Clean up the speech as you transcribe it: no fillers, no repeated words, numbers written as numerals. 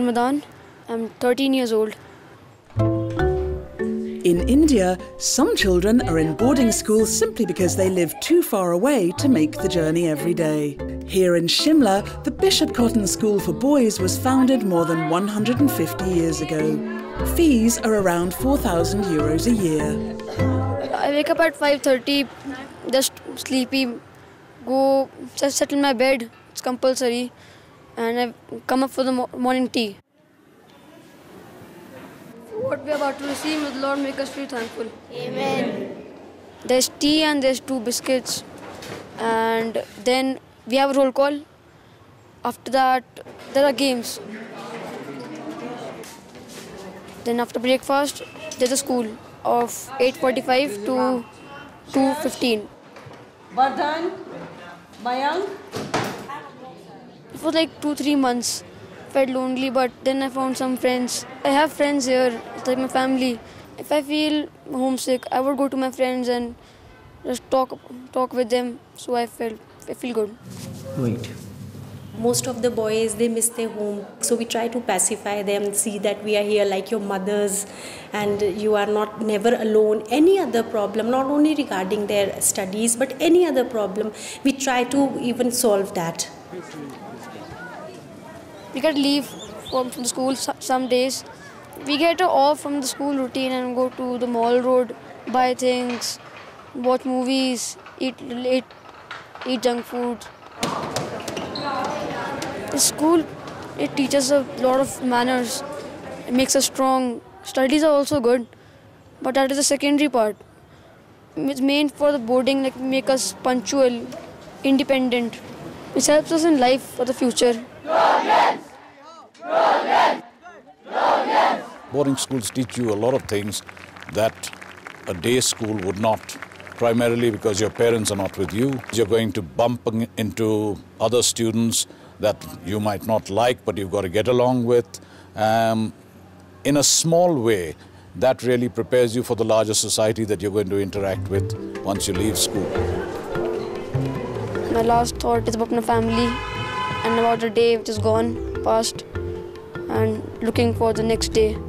Ramadan. I'm 13 years old. In India, some children are in boarding schools simply because they live too far away to make the journey every day. Here in Shimla, the Bishop Cotton School for Boys was founded more than 150 years ago. Fees are around €4,000 a year. I wake up at 5:30, just sleepy, go just settle my bed, it's compulsory, and I come up for the morning tea. What we are about to receive, may the Lord make us feel thankful. Amen. There's tea and there's 2 biscuits, and then we have a roll call. After that, there are games. Then after breakfast, there's a school of 8:45 to 2:15. Vardhan, Mayank. It was like 2-3 months. Felt lonely, but then I found some friends. I have friends here, it's like my family. If I feel homesick, I would go to my friends and just talk with them. So I feel good. Wait. Most of the boys, they miss their home. So we try to pacify them, see that we are here like your mothers and you are never alone. Any other problem, not only regarding their studies, but any other problem, we try to even solve that. We get leave from the school some days. We get off from the school routine and go to the mall road, buy things, watch movies, eat junk food. The school, it teaches a lot of manners. It makes us strong. Studies are also good, but that is the secondary part. It's main for the boarding, like make us punctual, independent. It helps us in life for the future. Boarding schools teach you a lot of things that a day school would not, primarily because your parents are not with you. You're going to bump into other students that you might not like, but you've got to get along with. In a small way, that really prepares you for the larger society that you're going to interact with once you leave school. My last thought is about my family and about the day which is gone, past, and looking for the next day.